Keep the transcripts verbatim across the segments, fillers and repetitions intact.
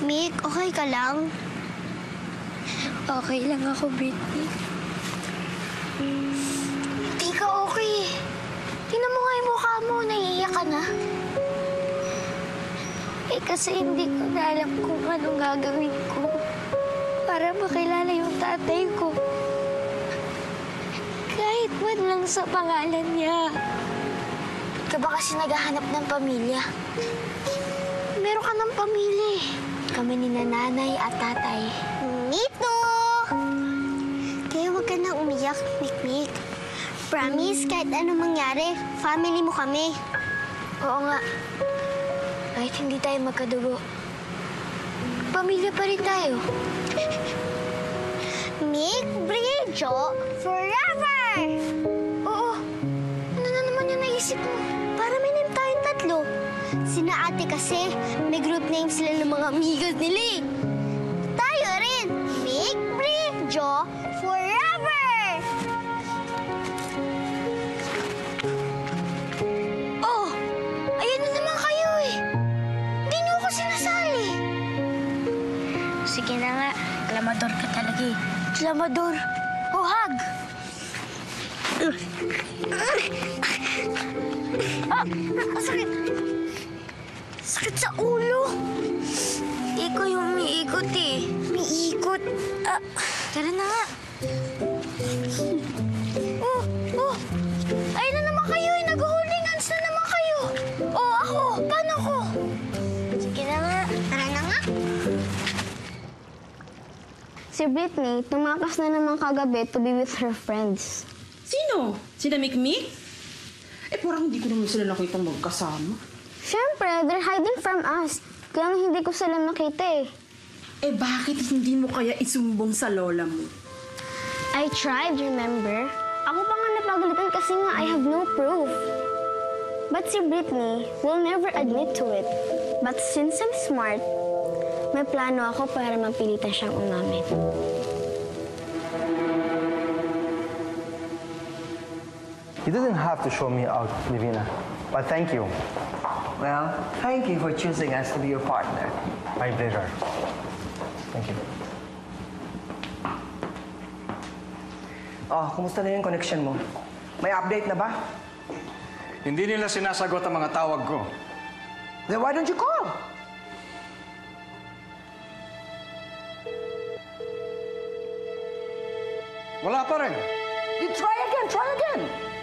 Mick, okay ka lang? Okay lang ako, Britney. Hindi ka okay. Tingnan mo nga yung mukha mo, naiiyak ka na. Eh, kasi hindi ko na alam kung anong gagawin ko para makilala yung tatay ko. Kahit man lang sa pangalan niya. Ka ba kasi naghahanap ng pamilya? Meron ka ng pamilya eh. Kami ni nanay at tatay. Nito! Kaya huwag ka na umiyak, Mikmik. Promise, kahit anong mangyari, family mo kami. Oo nga. Kahit hindi tayo magkadugo, pamilya pa rin tayo. Mick, Bridjo, forever! Oo. Ano na naman yung naisip mo? Para may name tayong tatlo. Sina ate kasi, may group name sila ng mga amigas nila eh. Tayo rin, Mick, Bridjo, forever! Oh! Ayan na naman kayo eh. Hindi niyo ako sinasali. Sige na nga. Klamador ka talaga eh. Klamador. O hug. Ah! Sakit! Sakit sa ulo! Ikaw yung umiikot eh. Umiikot. Ah, Tara na nga. Oh! Oh! Ayun na naman kayo eh. Nag-holding hands na naman kayo. Oh, ako. Paano ko? Sige na nga. tara na nga. Si Britney, tumakas na naman kagabi to be with her friends. Sino? Sina Mikmik? Eh, parang hindi ko naman sila nakita magkasama. Siyempre, they're hiding from us. Kaya hindi ko sila makita eh. Eh, bakit hindi mo kaya isumbong sa lola mo? I tried, remember? Ako pa nga napagalitan kasi nga I have no proof. But si Britney will never admit to it. But since I'm smart, may plano ako para mapilitan siyang umamin. You didn't have to show me out, Divina, but thank you. Well, thank you for choosing us to be your partner. My pleasure. Thank you. Oh, kumusta na yung connection mo? May update na ba? Hindi nila sinasagot ang mga tawag ko. Then why don't you call? Wala pa rin. You try again, try again.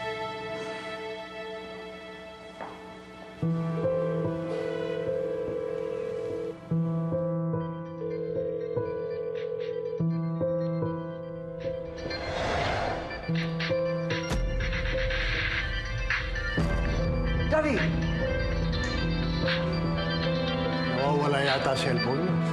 Gabi! Nawawala yata cellphone mo.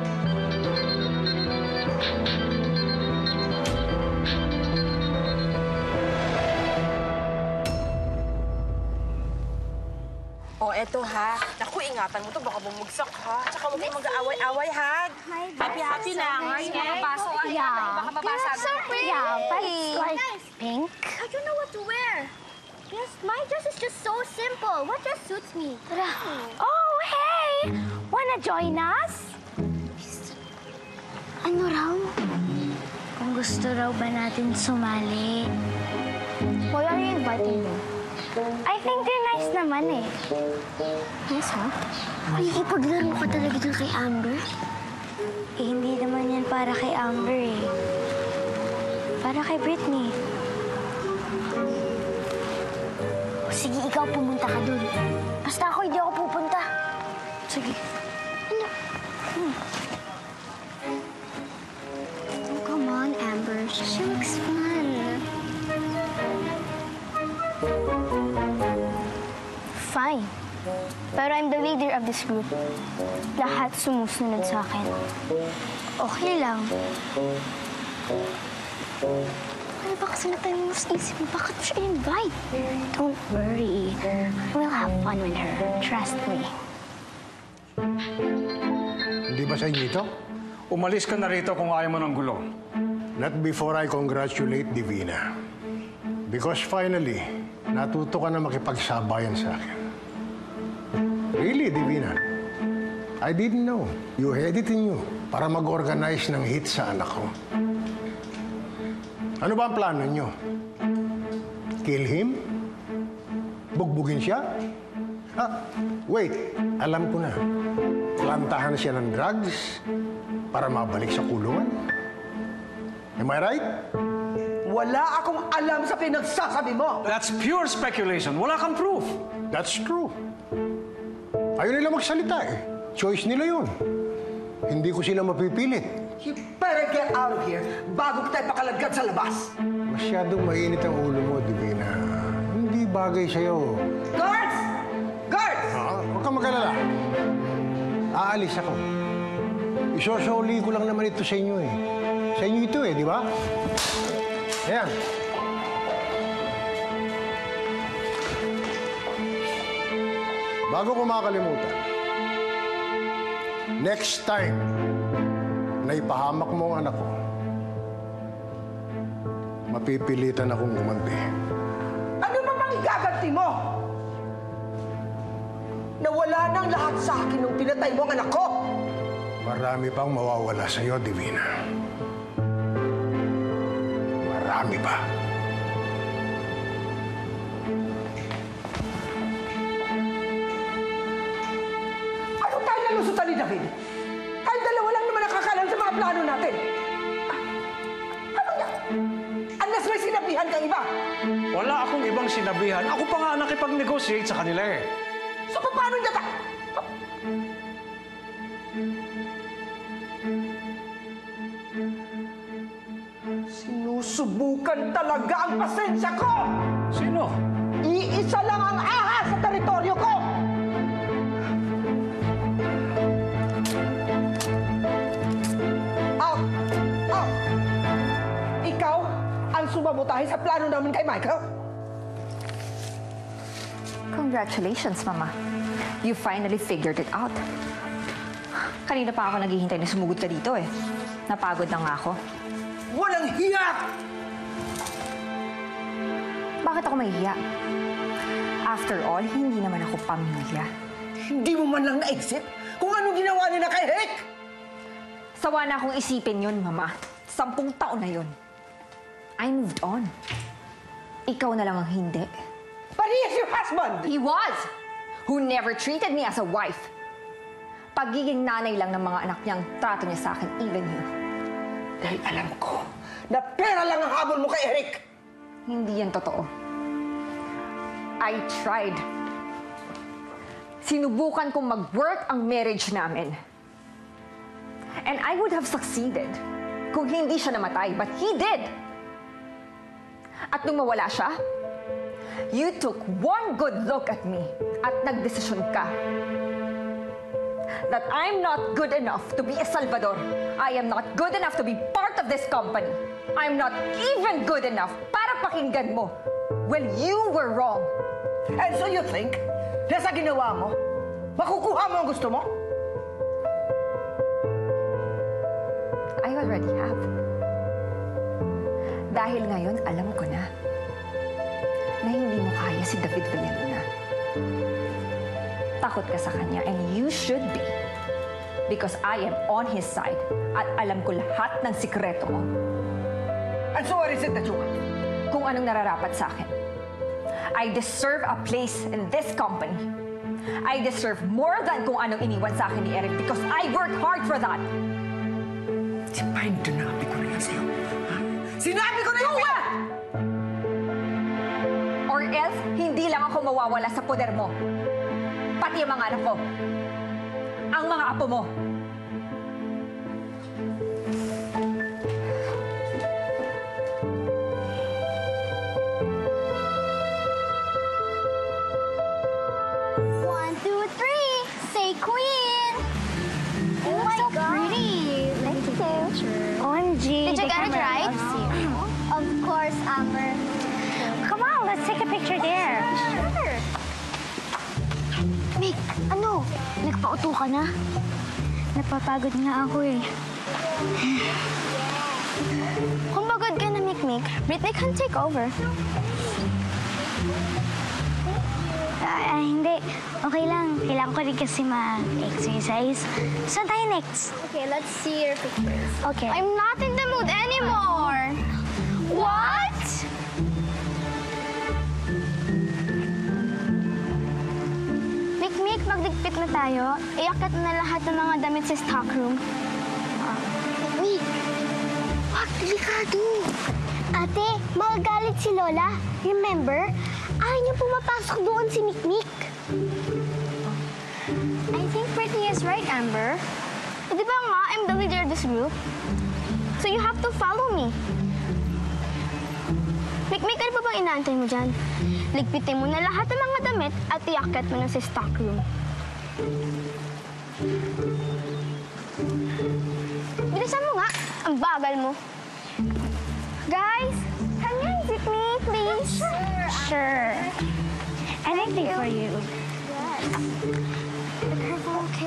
Oh, eto ha. Naku, ingatan mo to. Baka bumagsak ha. Tsaka huwag kang mag-aaway-away ha. Happy-happy lang. Ay, makapasok ka. Yeah. Baka mabasag. So pretty. Yeah, but it's like pink. I don't know what to wear. Yes, my dress is just so simple. What dress suits me? Oh, hey! Wanna join us? Ano raw? Kung gusto raw ba natin sumali? Why are you inviting me? I think they're nice naman eh. Yes, ha? Ay, ipaglaro ka talaga dun kay Amber? Eh, hindi naman yan para kay Amber eh. Para kay Britney. Sige, ikaw pumunta ka dun. Basta ako, hindi ako pupunta. Sige. Ano? Hmm. Oh, come on, Amber. She looks fun. Fine. Pero I'm the leader of this group. Lahat sumusunod sa akin. Okay lang. Ano ba kasi na tayo mas isip mo? Bakit mo siya invite? Don't worry. We'll have fun with her. Trust me. Hindi ba sa inyo ito? Umalis ka na rito kung ayaw mo ng gulo. Not before I congratulate Divina. Because finally, natuto ka na makipagsabayan sa akin. Really, Divina? I didn't know. You had it in you para mag-organize ng hit sa anak ko. Ano ba ang plano niyo? Kill him? Bugbugin siya? Ah, wait. Alam ko na. Plantahan siya ng drugs para mabalik sa kulungan. Am I right? Wala akong alam sa pinagsasabi mo. That's pure speculation. Wala kang proof. That's true. Ayaw nila magsalita eh. Choice nila yun. Hindi ko sila mapipilit. You better get out of here bago kita pakalagad sa labas. Masyadong mainit ang ulo mo, Divina. Hindi bagay sa'yo. Guards! Guards! Ah, huwag kang mag-alala. Aalis ako. Isosoli ko lang naman ito sa inyo eh. Sa inyo ito eh, di ba? Ayan. Bago ko makalimutan, next time na ipahamak mo ang anak ko, mapipilitan akong gumanti. Ano ba bang igaganti mo? Nawala nang lahat sa akin nung pinatay mo ang anak ko. Marami pang mawawala sa'yo, Divina. Marami pa. Ano tayo nalusutan ni David? Tayo dalawa lang naman nakakalam sa mga plano natin. Ah, ano niya? Unless may sinabihan kang iba. Wala akong ibang sinabihan. Ako pa nga nakipag-negotiate sa kanila eh. So paano niya ta? Sinusubukan talaga ang pasensya ko! Sino? Iisa lang ang ahas sa teritoryo ko! Out! Out! Ikaw ang sumabotahe sa plano namin kay Michael? Congratulations, Mama. You finally figured it out. Kanina pa ako naghihintay na sumugod ka dito eh. Napagod na nga ako. Walang hiya! Bakit ako mahihiya? After all, hindi naman ako pamilya. Hindi mo man lang naisip kung anong ginawa nila kay Rick! Sawa na akong isipin yun, Mama. Sampung taon na yun. I moved on. Ikaw na lang ang hindi. But he is your husband! He was! Who never treated me as a wife. Pagiging nanay lang ng mga anak niyang trato niya sa akin, even you. Dahil alam ko na pera lang ang habol mo kay Eric. Hindi yan totoo. I tried. Sinubukan kong mag-work ang marriage namin. And I would have succeeded kung hindi siya namatay, but he did. At nung mawala siya, you took one good look at me at nagdesisyon ka that I'm not good enough to be a Salvador. I am not good enough to be part of this company. I'm not even good enough para pakinggan mo. Well, you were wrong. And so you think na sa ginawa mo, makukuha mo ang gusto mo? I already have. Dahil ngayon, alam ko na na hindi mo kaya si David Villalona. Takot ka sa kanya, and you should be. Because I am on his side at alam ko lahat ng sikreto mo. And so what is it that you want? Kung anong nararapat sa akin. I deserve a place in this company. I deserve more than kung anong iniwan sa akin ni Eric because I worked hard for that. Sinabi ko na yan sa'yo. Sinabi ko na yan! Or else, hindi lang ako mawawala sa poder mo. Pati ang mga anak ko. Ang mga apo mo. One, two, three. Say queen. Oh my so God. Pretty. Thank you. O M G. Did you get it right? Of course, Amber. Come on, let's take a picture there. Sure. Mick, ano? Nagpauto ka na? Napapagod nga ako eh. Kung pagod ka na, Mick Mick, Britney can take over. Ay, ay, hindi. Okay lang. Kailangan ko rin kasi ma-exercise. Saan tayo next? Okay, let's see your pictures. Okay. I'm not in the mood anymore. What? Mikmik, magligpit na tayo. Iakyat na lahat ng mga damit sa stockroom. Wait! Wag, delikado! Ate, magagalit si Lola. Remember? Ayaw niya pumapasok doon si Mikmik. I think Brittany is right, Amber. Di ba nga, I'm the leader of this group? So you have to follow me. Mikmik, ano pa bang inaantay mo dyan? Ligpitin mo na lahat ng mga damit at iakyat mo na sa stockroom. Bilisan mo nga. Ang bagal mo. Guys, can you zip me, please? Sure. Sure. Anything for you. Yes. Be careful, okay?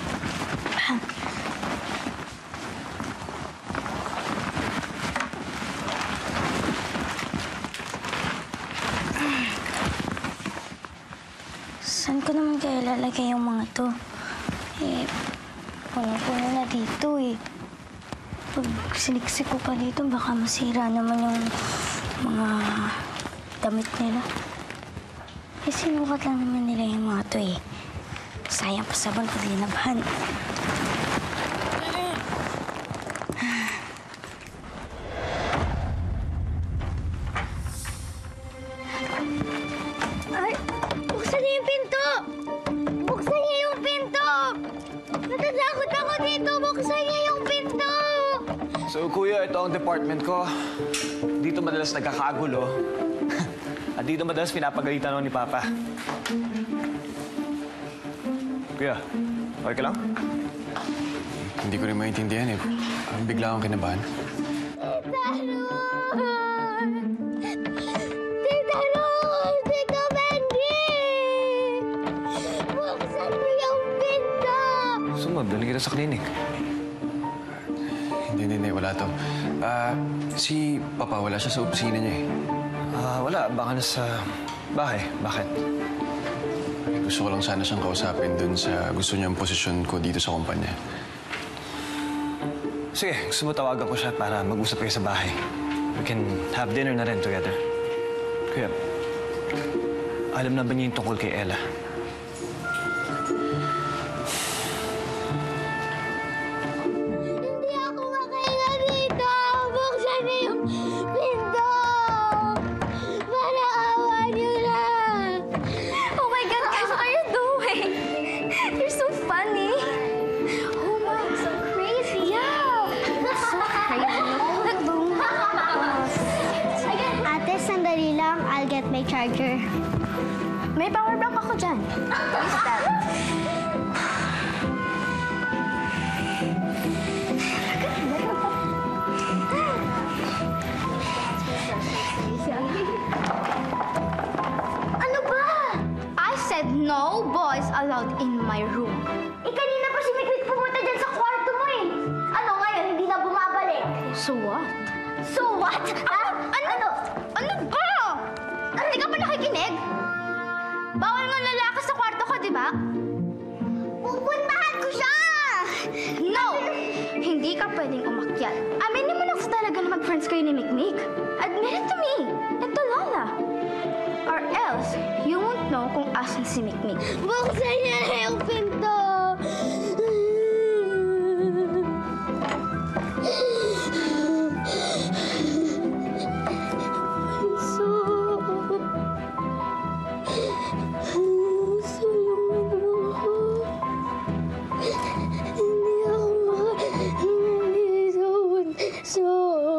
Saan ko naman kaya lalagay yung mga to? Eh, puno-puno na dito eh. Pag siniksik ko pa dito, baka masira naman yung mga damit nila. Eh, sinukat lang naman nila yung mga to eh. Sayang pa sabon pag linabhan. Ay, buksan niyo yung pinto! Buksan niyo yung pinto! Natatakot ako dito! Buksan niyo yung pinto! So, kuya, ito ang department ko. Dito madalas nagkakagulo. At dito madalas pinapagalitan ako ni Papa. Kuya, okay ka lang? Hindi ko rin maintindihan eh. Ang bigla akong kinabahan. Tita Rose! Tita Benji! Buksan mo yung pinto! Sumab, dali kita sa klinik. Hindi, hindi, hindi. Wala to. Ah, si Papa, wala siya sa opisina niya eh. Ah, wala. Baka nasa bahay. Bakit? Gusto ko lang sana siyang kausapin dun sa gusto niyang posisyon ko dito sa kumpanya. Sige, gusto mo tawagan ko siya para mag-usap kayo sa bahay. We can have dinner na rin together. Kuya, alam na ba niya yung tungkol kay Ella? Hindi ako makahinga dito! Buksan niyo yung pinto! Para awa niyo lang! Oh my God, guys, what are you doing? You're so funny. Oh my, so crazy. Yeah. So crazy. Nag-boom. Ate, sandali lang. I'll get my charger. May power bank ako dyan. Use that. Ano ba? I said no boys allowed in my room. Eh, kanina pa si Mikmik pumunta dyan sa kwarto mo eh. Ano ngayon, hindi na bumabalik? So what? So what? Ha? Ano? Ano ba? Hindi ka pa nakikinig? Bawal nga lalaki sa kwarto ko, di ba? Pupuntahan ko siya! No! Hindi ka pwedeng umakyat. Aminin mo lang sa talaga na mag-friends kayo ni Mikmik. Admit it to me. Ito, Lola. Or else, you won't know kung asan si Mikmik. Buksan niya na yung pinto! Bunso. Bunso yung ano ko. Hindi ako makahingi sa bunso.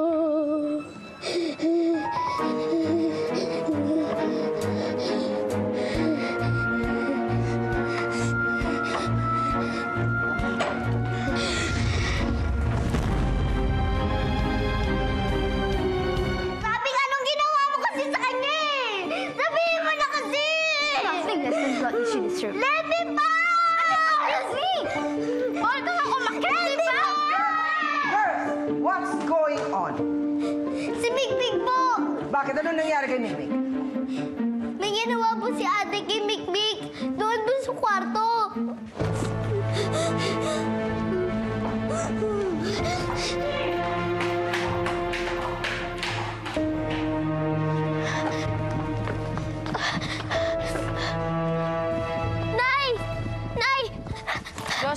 Sabi nga nung ginawa mo kasi sa kanya eh! Sabihin mo na kasi! Something less than what you should deserve. Let me pass! Let me! Bawal ka nga umakyat, di ba? Girls, what's going on? Si Mikmik po! Bakit? Ano nangyari kay Mikmik? May ginawa po si ate kay Mikmik. Doon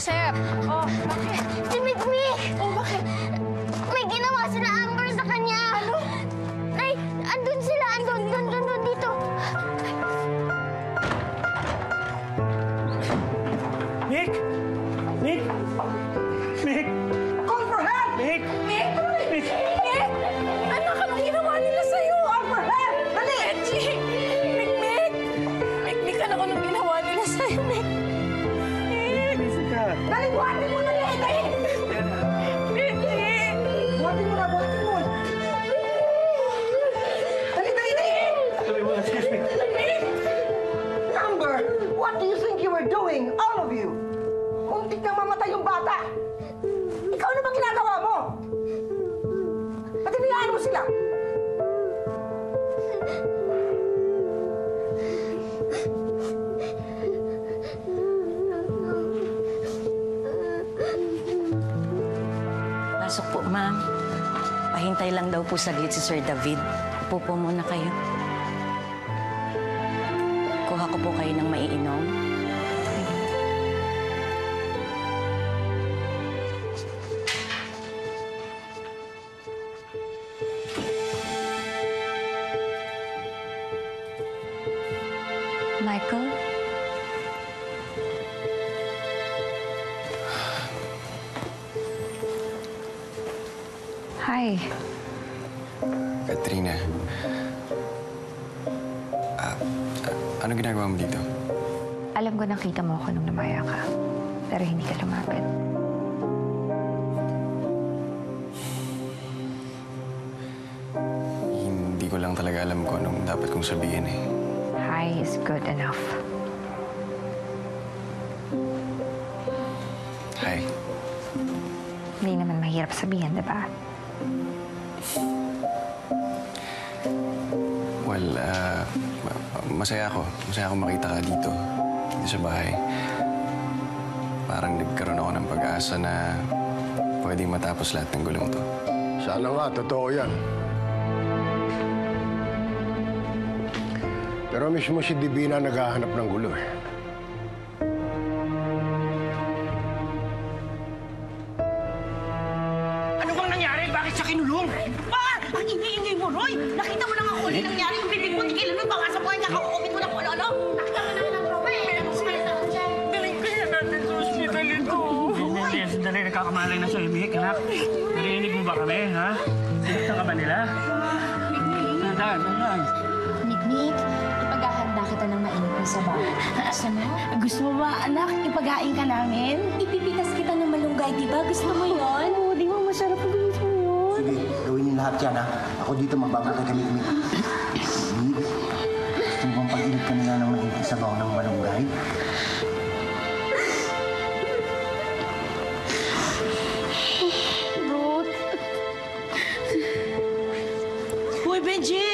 sa'yo. Oh, bakit? Si Mikmik! Oh, bakit? May ginawa sila Amber sa kanya. Ano? Nay, andun sila. Andun, dun, dun, dun, dito. Mick! Mick! Mick! Call for help! Mick! Mick! Mick! Mick! Anak, anong ginawa nila sa'yo? Call for help! Dali! Benji! Mick, Mick! Mick, Mick, anak, anong ginawa nila sa'yo, Mick? Dali, buhatin mo na yan! Dali! Mick, Mick! Buhatin mo na, buhatin mo! Dali, dali, dali! Excuse me. Amber, what do you think you were doing, all of you? Muntik na mamatay yung bata! Ikaw ano bang ginagawa mo? Ba't hinayaan mo sila? Pasok po, ma'am. Pahintay lang daw po saglit si Sir David. Upo po muna kayo. Kuha ko po kayo ng maiinom. Michael? Hi. Katrina. Ah, ah, ano ginagawa mo dito? Alam ko nakita mo ako nung namaya ka. Pero hindi ka lumapit. Hindi ko lang talaga alam kung anong dapat kong sabihin eh. Hi is good enough. Hi. Hindi naman mahirap sabihin, di ba? Well, ah, ma- masaya ako. Masaya ako makita ka dito. Dito sa bahay. Parang nagkaroon ako ng pag-asa na pwedeng matapos lahat ng gulong to. Sana nga, totoo yan. Pero mismo si Divina naghahanap ng gulo eh. Ano bang nangyari? Bakit siya kinulong? Pa! Ang ingay-ingay mo, Roy! Nakita mo na nga uli nangyari yung bibig mo. Tigilan mo yung bangasa mo. Nakakaupit mo na kung ano-ano. Nakita mo naman ang trauma eh. Daling kaya natin sa ospital ito. Hindi, sandali. Nagkakamalay na sa imik, anak. Narinig mo ba kami, ha? Sinaktan ka ba nila? Dahan, dahan. Mikmik, ipagahanda kita ng mainit na sabaw. Gusto mo? Gusto mo ba, anak? Ipagain ka namin? Ipipitas kita ng malunggay, di ba? Gusto mo yun? Oo, di ba masarap ang gusto mo yun? Sige, gawin niyo lahat yan, ha? Ako dito magbabantay kami kami. Gusto mo bang pag-init ka nila ng mainit na sabaw ng malunggay? Ruth. Uy, Benji!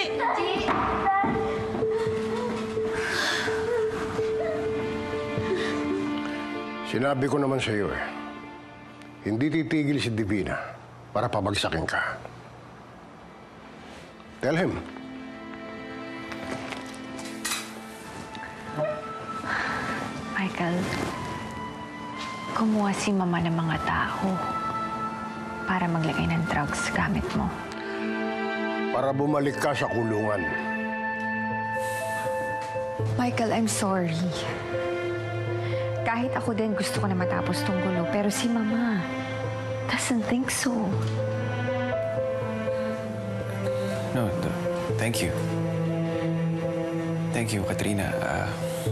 Sinabi ko naman sa iyo eh, hindi titigil si Divina para pabagsakin ka. Tell him. Michael, kumuha si Mama ng mga tao para maglagay ng drugs gamit mo. Para bumalik ka sa kulungan. Michael, I'm sorry. Kahit ako din gusto ko na matapos tong gulo, pero si Mama doesn't think so. No, th- thank you. Thank you, Katrina. Ah,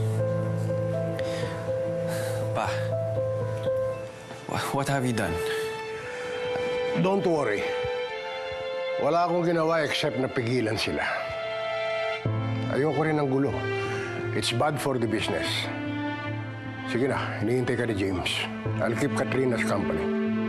pa, wha- what have you done? Don't worry. Wala akong ginawa except na pigilan sila. Ayoko rin ng gulo. It's bad for the business. Sige na, hinihintay ka ni James. I'll keep Katrina's company.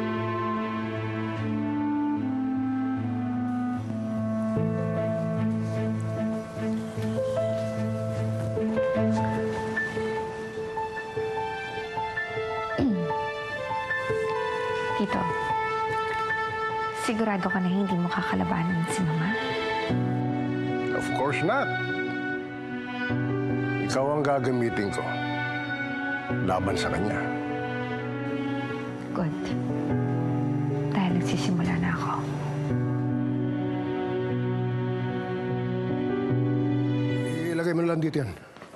Tito, sigurado ka na hindi mo kakalabanin si Mama? Of course not. Ikaw ang gagamitin ko laban sa kanya. good. Dahil nagsisimula na ako. Ilagay mo na lang dito yan.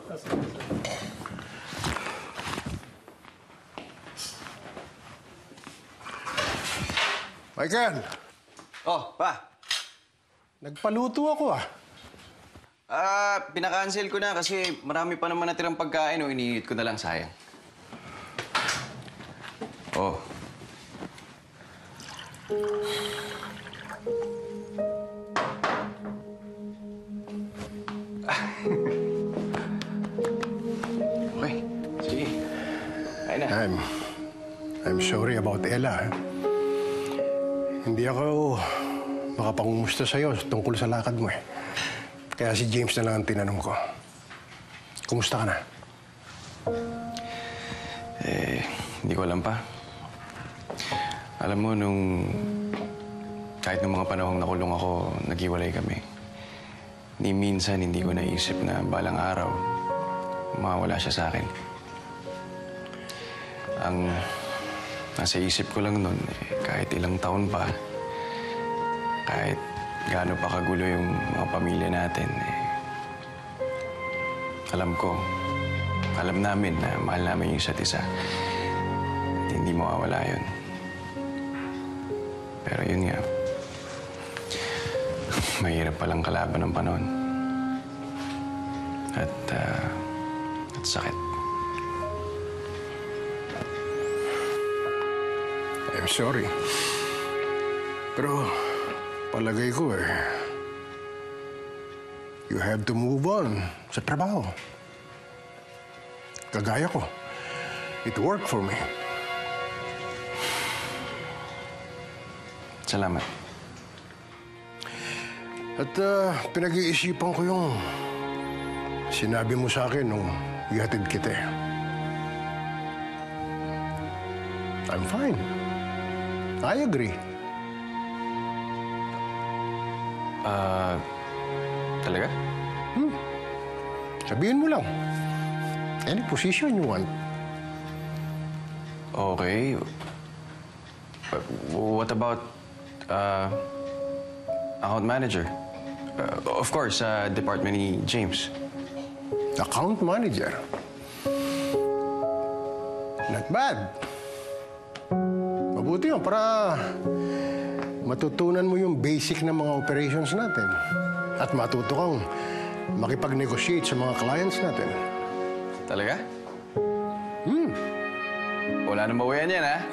Michael! Oh, pa. Nagpaluto ako ah. Ah, pinakancel ko na kasi marami pa naman natirang pagkain o iniinit ko na lang, sayang. Oh. Okay, sige. Kain na. I'm... I'm sorry about Ella. Hindi ako makapangumusta sa'yo tungkol sa lakad mo eh. Kaya si James na lang ang tinanong ko. Kumusta ka na? Eh, hindi ko alam pa. Alam mo, nung... Kahit nung mga panahong nakulong ako, naghiwalay kami. Ni minsan, hindi ko naisip na balang araw, mawawala siya sa akin. Ang nasa isip ko lang nun, eh, kahit ilang taon pa, kahit gaano pa kagulo yung mga pamilya natin, eh, alam ko, alam namin na mahal namin yung isa't isa. At hindi mawawala yun. Pero yun nga, mahirap palang kalaban ng panahon. At, uh, at sakit. I'm sorry. Pero palagay ko eh, you have to move on sa trabaho. Kagaya ko. It worked for me. Salamat. At uh, pinag-iisipan ko yung sinabi mo sa akin nung ihatid kita eh. I'm fine. I agree. Ah, uh, talaga? Hmm. Sabihin mo lang. Any position you want. Okay. But what about uh, account manager? Uh, of course, uh, department ni James. Account manager? Not bad. Mabuti yun para matutunan mo yung basic na mga operations natin. At matuto kang makipag-negotiate sa mga clients natin. Talaga? Hmm. Wala nang bawian yan, ha?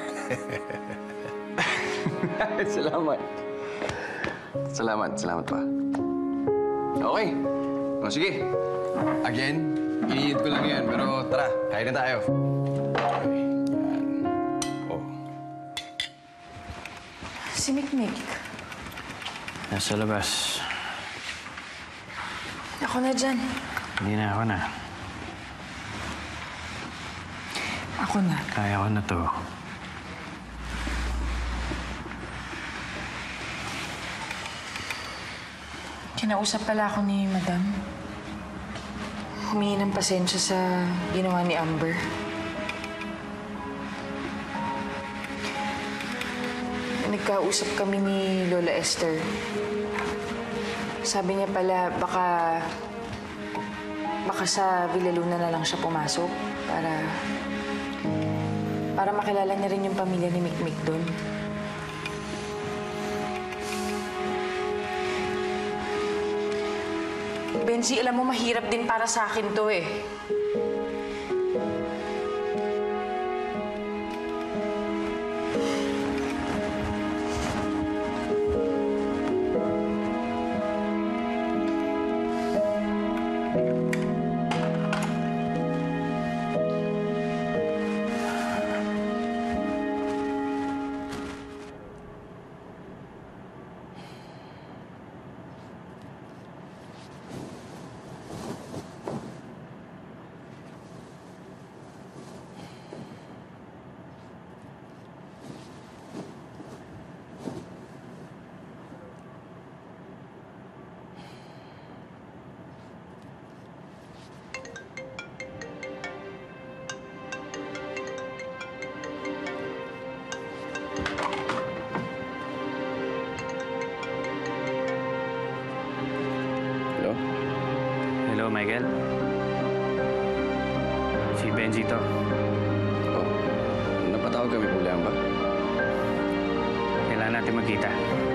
Salamat. Salamat, salamat pa. Okay. O, sige. Again, iniinit ko lang yan. Pero tara, kain na tayo. Okay. Yan. Oh. Si Mikmik. Nasa labas. Ako na dyan. Hindi na ako na. Ako na. Kaya ko na to. Kinausap pala ako ni Madam. Humingi ng pasensya sa ginawa ni Amber. Nagkausap kami ni Lola Esther. Sabi niya pala, baka... Baka sa Villaluna na lang siya pumasok para... Para makilala niya rin yung pamilya ni Mikmik doon. Benzi, alam mo, mahirap din para sa akin to eh. Michael? Si Benji to. Oh, napatawag kami po lang ba? Kailangan natin magkita.